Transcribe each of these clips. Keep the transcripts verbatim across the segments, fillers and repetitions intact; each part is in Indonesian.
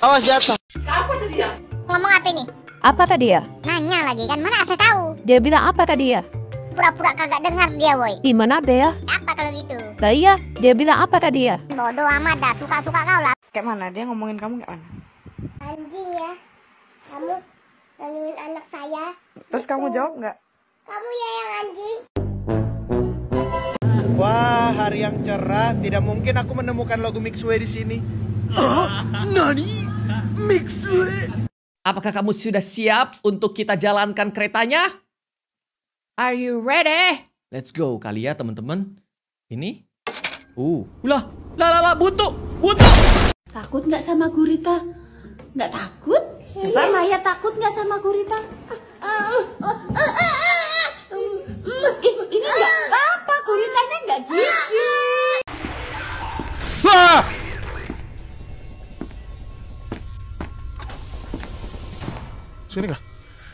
Awas jatuh. Apa tadi ya? Ngomong apa nih? Apa tadi ya? Nanya lagi kan, mana saya tahu. Dia bilang apa tadi ya? Pura-pura kagak dengar dia, woi. Gimana deh ya? Apa kalau gitu? Lah iya, dia bilang apa tadi ya? Bodoh amat dah, suka-suka kau lah. Kayak mana? Dia ngomongin kamu kayak mana? Anjing ya, kamu gangguin anak saya. Terus kamu jawab nggak? Kamu ya yang anjing. Wah, hari yang cerah. Tidak mungkin aku menemukan logo Mixway di sini. Oh, nani? Mixway? Apakah kamu sudah siap untuk kita jalankan keretanya? Are you ready? Let's go kali ya teman-teman. Ini. Uh, lah, lah, lah, lah, butuh, butuh. Takut nggak sama gurita? Nggak takut? Coba Maya takut nggak sama gurita? Ini nggak apa-apa, guritanya nggak gigit. Wah! Sini kah?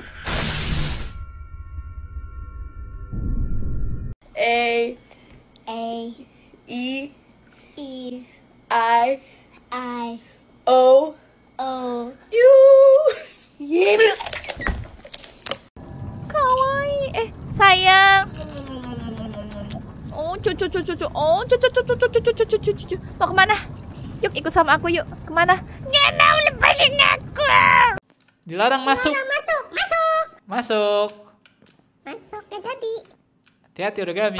A A E E I I O O U. Yeah. Kawaii. Eh, sayang. Oh, cucu cucu cucu. Oh, cucu cucu cucu cucu cucu cucu. Mau kemana? Yuk ikut sama aku yuk. Kemana? Nggak mau, lepasin aku. Dilarang masuk. masuk masuk Masuk. masuk ke jadi. Hati-hati udah gami.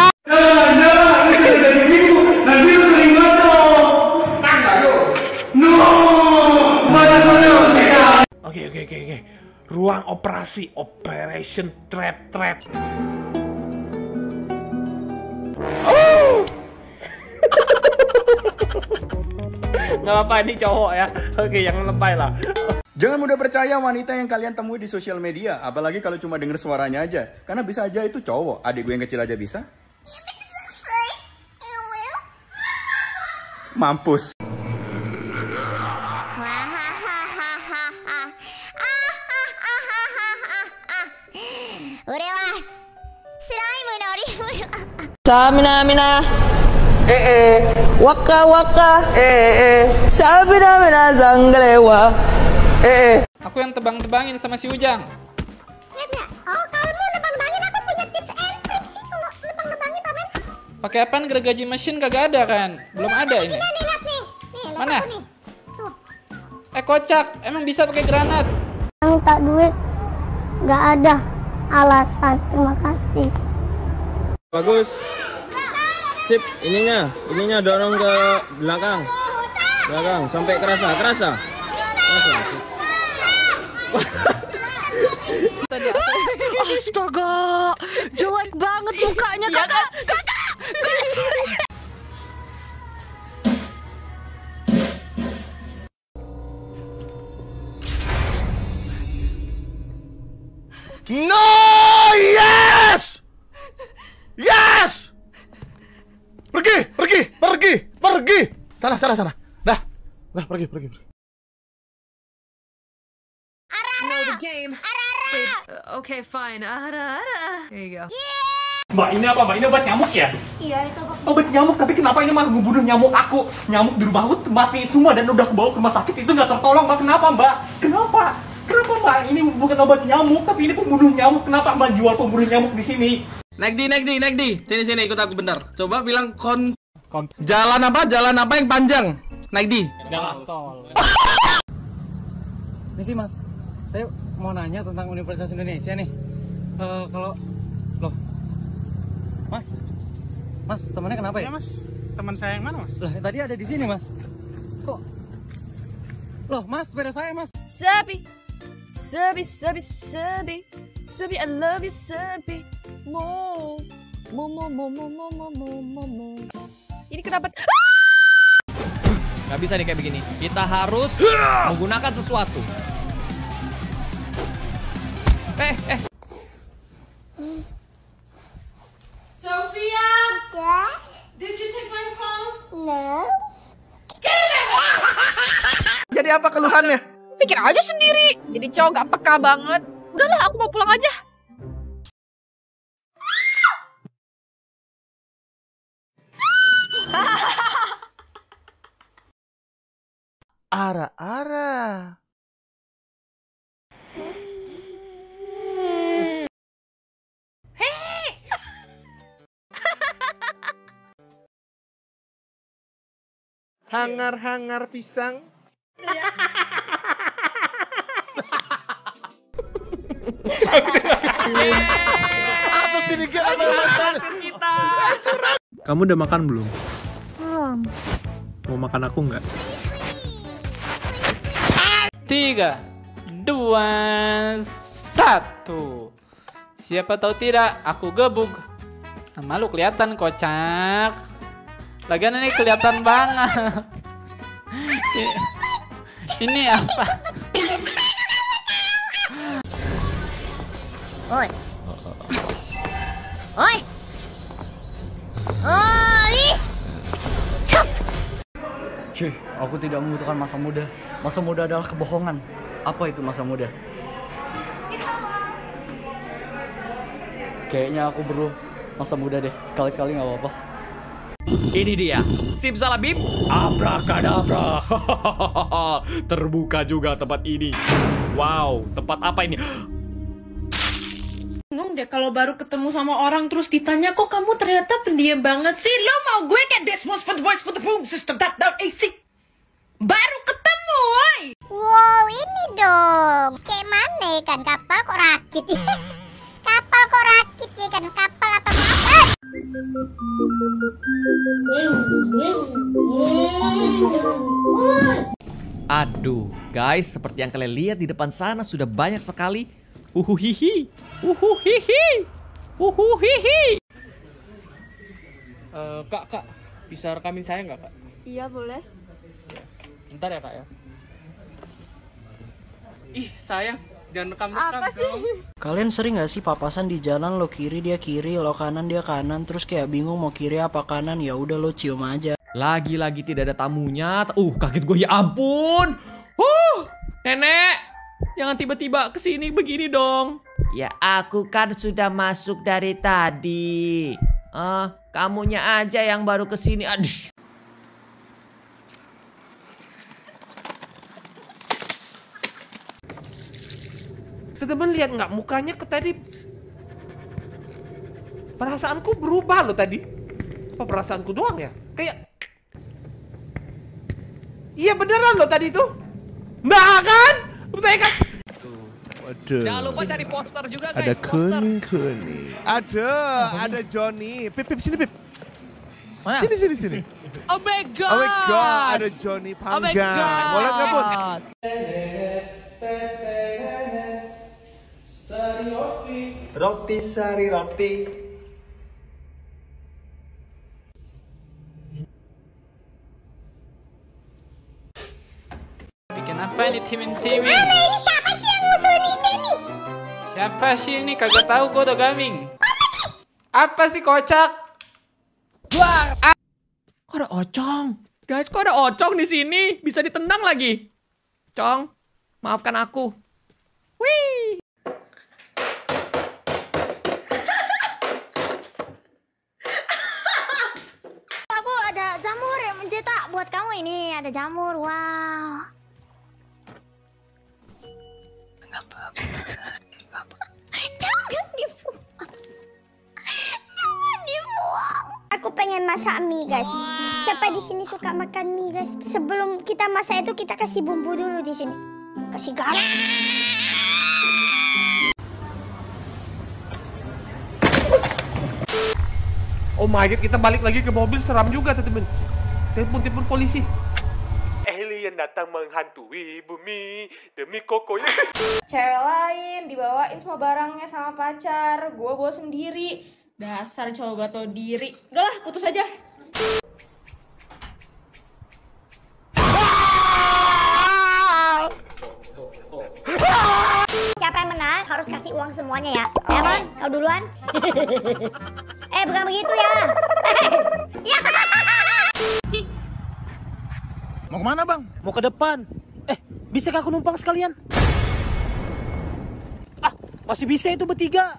Oke, oke, oke, oke. Ruang operasi, Operation Trap Trap. Oh! Nggak apa-apa, ini cowok ya. Oke, yang lebay lah. Jangan mudah percaya wanita yang kalian temui di sosial media, apalagi kalau cuma denger suaranya aja. Karena bisa aja itu cowok. Adik gue yang kecil aja bisa. Mampus. Samina mina. Eh eh. Waka waka. Eh eh. Sabina mina zanggalewa. Eh eh. Aku yang tebang-tebangin sama si Ujang. Lihat nggak? Oh, kamu nebang-nebangin, aku punya tips and tricks sih kalau nebang-nebangin, paman. Pakai apaan gergaji mesin kagak ada kan? Belum ada ini. Nih, lihat nih. Nih, lihat Mana? aku nih. Tuh. Eh kocak, emang bisa pakai granat? Minta duit nggak ada alasan. Terima kasih. Bagus. Sip, ininya, ininya dorong ke belakang. Belakang sampai kerasa, kerasa. Kerasa. Astaga, jelek banget mukanya kakak. Kakak. No! Yes! Yes! Pergi, pergi, pergi, pergi. Salah, salah, salah. Dah, dah pergi, pergi, pergi. Know the game. Uh, okay, fine. Ara, ara. There you go. Mbak, ini apa, Mbak? Ini obat nyamuk ya? Iya, itu apa? Obat nyamuk, tapi kenapa ini malah ngebunuh nyamuk aku? Nyamuk di rumahku mati semua dan udah bawa ke rumah sakit, itu nggak tertolong, Mbak. Kenapa, Mbak? Kenapa? Kenapa, Mbak? Ini bukan obat nyamuk, tapi ini pembunuh nyamuk. Kenapa Mbak jual pembunuh nyamuk di sini? Naik di, naik di, naik di. Sini, sini, ikut aku bentar. Coba bilang kon... kon... Jalan apa? Jalan apa yang panjang? Naik di. Jalan tol. Misi, Mas. Saya mau nanya tentang Universitas Indonesia nih. Uh, kalau... Loh. Mas. Mas, temannya kenapa ya? Ya, Mas. Teman saya yang mana, Mas? Lah, tadi ada di sini, Mas. Kok? Loh, Mas, sepeda saya, Mas. Sabi, sabi, sabi, sabi, sabi, I love you, sabi. Mo, mo, mo, mo, mo, mo, mo, mo, mo, mo. Ini kenapa? Gak bisa nih kayak begini. Kita harus menggunakan sesuatu. Eh, eh. Sophia, Dad? did you take my phone? No. Jadi apa keluhannya? Pikir aja sendiri. Jadi cowok gak peka banget. Udahlah, aku mau pulang aja. Ara-ara. Hangar-hangar pisang. Kamu udah makan belum? Belum. Mau makan aku nggak? Tiga, dua, satu. Siapa tahu tidak, aku gebuk. Nama lu kelihatan kocak. Lagian ini kelihatan banget. Ini apa? Oi. Oi. Oi. Cep. Cuy, aku tidak membutuhkan masa muda. Masa muda adalah kebohongan. Apa itu masa muda? Kayaknya aku perlu masa muda deh. Sekali-sekali nggak apa-apa. Ini dia, simsalabim, abrakadabra. Terbuka juga tempat ini. Wow, tempat apa ini? Bingung deh kalau baru ketemu sama orang terus ditanya, kok kamu ternyata pendiam banget sih? Lo mau gue kayak Desmos for the boys for the boom system tap down A C. Baru ketemu, woy. Wow, ini dong. Kayak mana ikan kapal kok rakit? Kapal kok rakit ya kan? Kapal apa kapal? Aduh, guys, seperti yang kalian lihat di depan sana sudah banyak sekali. Uhuhihi, uhuhihi, uhuhihi. Uh, kak, kak, bisa rekamin saya nggak, kak? Iya, boleh. Bentar ya, kak ya. Ih, sayang, jangan rekam-rekam Apa sih? dong. Kalian sering gak sih papasan di jalan, lo kiri dia kiri, lo kanan dia kanan, terus kayak bingung mau kiri apa kanan, ya udah lo cium aja. Lagi-lagi tidak ada tamunya. Uh, kaget gue, ya ampun. Uh, nenek, jangan tiba-tiba kesini begini dong. Ya aku kan sudah masuk dari tadi. Ah, uh, kamunya aja yang baru kesini. Aduh. Teman-teman lihat nggak mukanya ke tadi? Perasaanku berubah loh tadi. Apa perasaanku doang ya? Kayak iya beneran loh tadi tuh. Nah kan? Saya kan. Waduh. Jangan lupa cari poster juga guys. Ada poster. kuning-kuning. Ada, ada Johnny. Pip, Pip, sini Pip. Mana? Sini, sini, sini. Oh my god. Oh my god, ada Johnny Oh my panggang. god. Boleh nggak Bun? Sari roti, roti sari roti. Bikin apa ini timin-timin? Mana ini siapa sih yang ngusulin ini nih? Siapa sih ini? Kagak tahu, gue udah gaming. Apa sih kocak? Wah, kok ada ocong? Guys, kok ada ocong di sini? Bisa ditendang lagi. Cong, maafkan aku. Wih. Aku ada jamur yang mencetak buat kamu ini. Ada jamur, wow. Jangan dibuang. Jangan dibuang. Aku pengen masak mie, guys. Siapa di sini suka makan mie, guys? Sebelum kita masak itu kita kasih bumbu dulu di sini. Kasih garam. Oh my god, kita balik lagi ke mobil, seram juga teman. Telepon-telepon polisi. Alien datang menghantui bumi demi koko. Cewek lain dibawain semua barangnya sama pacar, gue bawa sendiri. Dasar cowok gak tau diri. Udahlah, putus aja. Siapa yang menang harus kasih uang semuanya ya. Ya kan? Kau duluan. Eh, bukan begitu ya. Ya. Mau kemana bang? Mau ke depan. Eh, bisa aku numpang sekalian? Ah, masih bisa itu bertiga.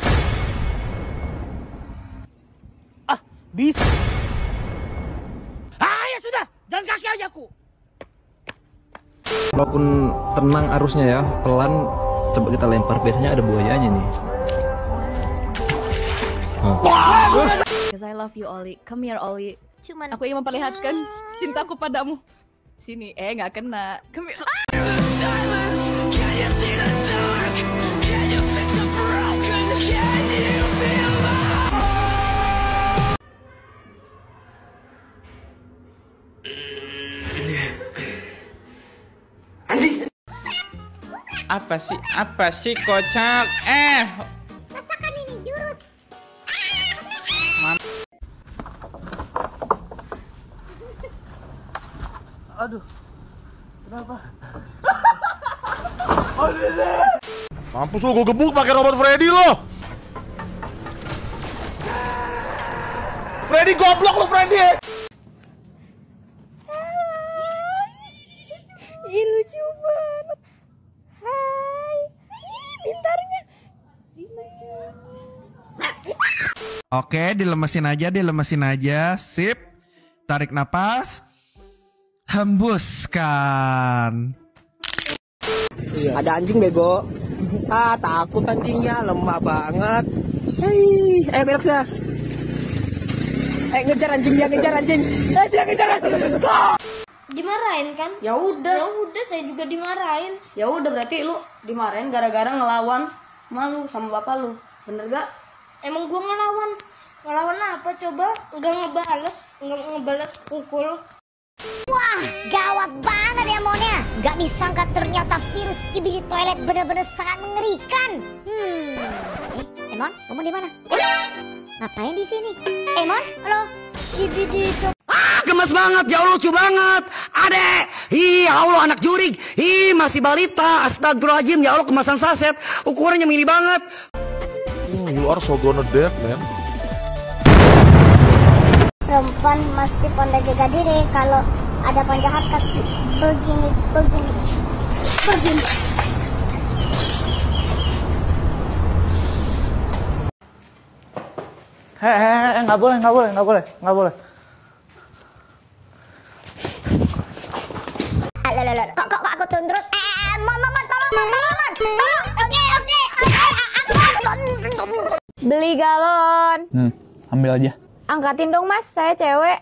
Ah, bisa. Ah, ya sudah. Jalan kaki aja aku. Walaupun tenang arusnya ya, pelan, coba kita lempar. Biasanya ada buayanya nih. Oh. Because I love you, Oli. Come here, Oli. Cuman aku ingin memperlihatkan cintaku padamu. Sini, eh nggak kena. Come here. Apa sih? Apa sih kocak? Eh. Rasakan ini jurus. Man Aduh. Kenapa? Mampus lo, gue gebuk pakai robot Freddy lo. Freddy goblok lo, Freddy. Ih, lucu banget. Hai. Ih, pintarnya. Oke, dilemesin aja, dilemesin aja. Sip. Tarik napas. Hembuskan. Ada anjing bego. Ah, takut anjingnya, lemah banget. Hei, eh belok dah. Eh ngejar anjingnya, ngejar anjing. Eh dia ngejar anjing. Dimarahin kan? Ya udah. Ya udah, saya juga dimarahin. Ya udah, berarti lu dimarahin gara-gara ngelawan malu sama bapak lu. Bener gak? Emang gua ngelawan. Ngelawan apa coba? Enggak ngebales, enggak ngebales pukul. Wah, gawat banget ya Monnya. Gak disangka ternyata virus di toilet benar-benar sangat mengerikan. Hmm. Eh, Emon, kamu di mana? Eh, ngapain di sini? Emon, halo. Skibidi. Ah, gemes banget, jauh lucu banget. Adek, ih, ya Allah anak jurig. Ih, masih balita. Astagfirullahaladzim, ya Allah kemasan saset. Ukurannya mini banget. Oh, you are so gonna dead, man. Perempuan mesti pandai jaga diri. Kalau ada penjahat kasih begini, begini, begini. Hei, nggak boleh, nggak boleh, nggak boleh, nggak boleh. Alah, alah, alah. Kok, kok, kok aku turun terus? Eh, eh, mon, mon, mon, tolong, mon, tolong, mon, tolong. Oke, oke, oke. Beli galon. Hmm, ambil aja. Angkatin dong mas, saya cewek.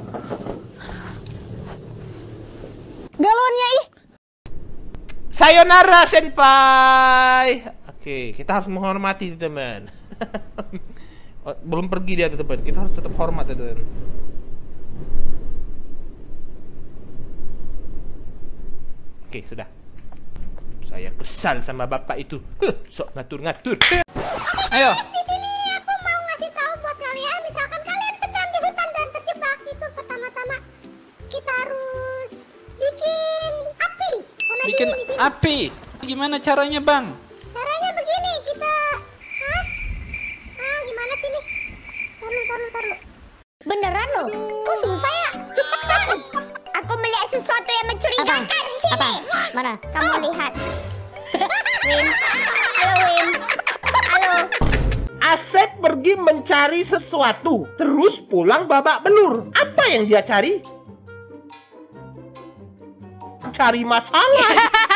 Galonnya ih. Sayonara senpai. Oke, kita harus menghormati teman. Oh, belum pergi dia teman. Kita harus tetap hormat teman. Oke, sudah. Saya kesal sama bapak itu. Huh, sok ngatur-ngatur. Ayo. Di sini aku mau ngasih tahu buat kalian, misalkan kalian sedang di hutan dan terjebak itu, pertama-tama kita harus bikin api. Karena bikin dingin di sini. api. Gimana caranya, Bang? Caranya begini, kita Hah? Ah, gimana sih nih? Taruh, taruh, taruh. Beneran loh? Kok susah ya? Aku melihat sesuatu yang mencurigakan di sini. Apa? Mana? Kamu lihat. Win. Halo, Win. Halo. Asep pergi mencari sesuatu, terus pulang babak belur. Apa yang dia cari? Cari masalah.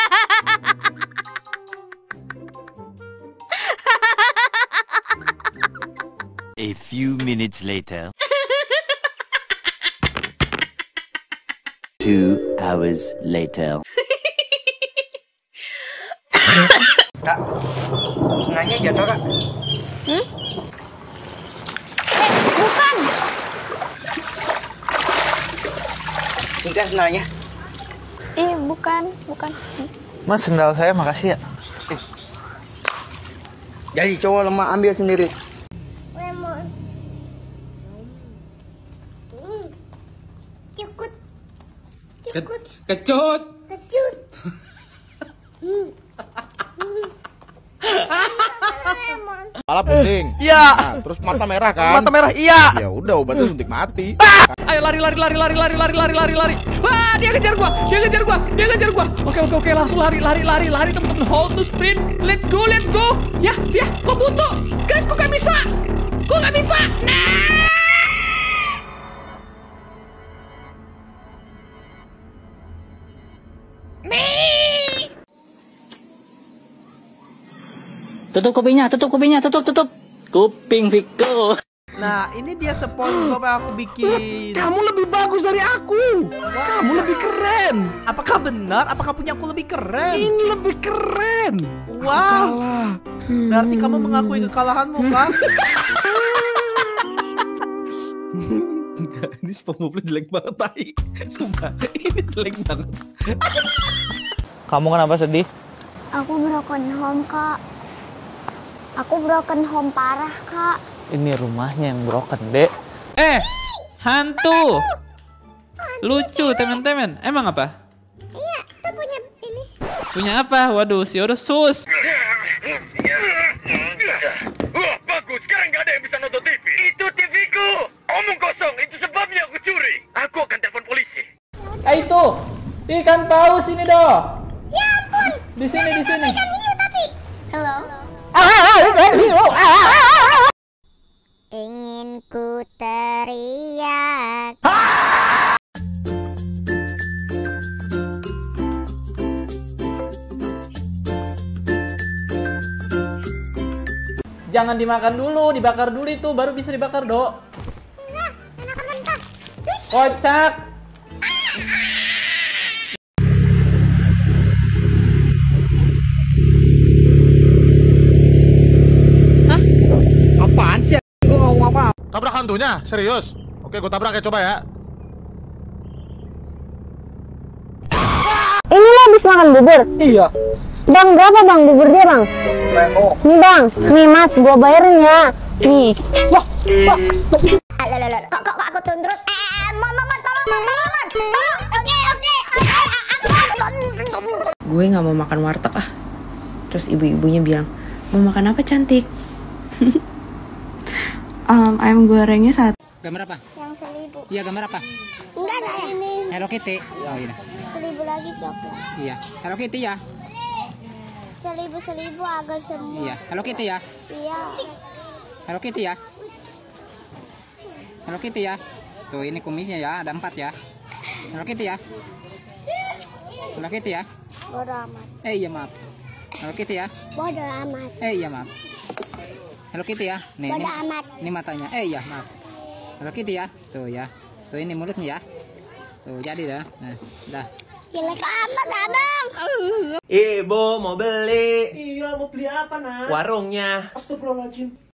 A few minutes later. Two hours later. Kak, senganya jatuh kak. Hmm? Eh, bukan. Ini kan sendalnya. Ih, bukan, bukan. Mas, sendal saya makasih ya. Eh. Jadi cowok lemah ambil sendiri. Lemon. Hmm. Cukut. Cukut. Kecut. Kecut. Hmm. Kepala pusing. Iya. Nah, terus mata merah kan? Mata merah, iya. Ya udah obatnya suntik mati. Ah! Ayo lari lari lari lari lari lari lari lari lari. Wah, dia kejar gua. Dia kejar gua. Dia kejar gua. Oke oke oke, langsung lari lari lari lari teman-teman. Hold to sprint. Let's go, let's go. Ya, ya, kok butuh? Guys, kok gak bisa? Kok gak bisa? Nah. Tutup kupingnya, tutup kupingnya, tutup, tutup. Kuping Viko. Nah, ini dia SpongeBob yang aku bikin. Kamu lebih bagus dari aku. Kamu lebih keren. Apakah benar? Apakah punya aku lebih keren? Ini lebih keren. Wow. Berarti kamu mengakui kekalahanmu, kan? Enggak, ini SpongeBob lu jelek banget, tai. Sumpah, ini jelek banget. Kamu kenapa sedih? Aku broken home, Kak. Aku broken home parah, Kak. Ini rumahnya yang broken, Dek. Eh, hantu. Lucu, teman-teman. Emang apa? Iya, kita punya ini. Punya apa? Waduh, si Odo sus. Wah, bagus. Sekarang nggak ada yang bisa nonton T V. Itu T V-ku. Omong kosong. Itu sebabnya aku curi. Aku akan telepon polisi. Eh, itu. Ikan paus ini, Do. Ya ampun. Di sini, di sini. Ikan hiu tapi. Halo. Ingin ku teriak. Jangan dimakan dulu, dibakar dulu itu, baru bisa dibakar, Do. Enggak, enakan mentah. Kocak. Apaan sih? Gue ngomong apa? Tabrak hantunya? Serius? Oke, gue tabrak ya, coba ya. Ini lo habis makan bubur? Iya. Bang, berapa bang bubur dia bang? Nih bang, nih mas, gua bayarin ya. Nih. Wah, wah. Kok kok aku turun terus? Eh, mon mon mon, tolong mon, tolong mon, tolong. Oke oke. Gue nggak mau makan warteg ah. Terus ibu-ibunya bilang, mau makan apa cantik? um, ayam gorengnya satu. Gambar apa? Yang seribu. Iya, gambar apa? Enggak ada ini. Hello Kitty. Oh iya. Seribu lagi coklat. Iya. Hello Kitty ya. Seribu seribu agar semua. Iya. Hello Kitty ya. Iya. Hello Kitty ya. Hello Kitty ya. Tuh ini kumisnya ya, ada empat ya. Hello Kitty ya. Hello Kitty ya. Bodoh amat. Eh iya maaf. Hello Kitty ya. Bodoh amat. Eh iya maaf. Hello Kitty ya. Nih, Bodoh ini, amat. ini matanya. Eh iya maaf. Hello Kitty ya. Tuh ya. Tuh ini mulutnya ya. Tuh jadi dah. Nah, dah. Jelek amat abang. Ibu mau beli. Iya, mau beli apa, Nak? Warungnya. Astagfirullahaladzim.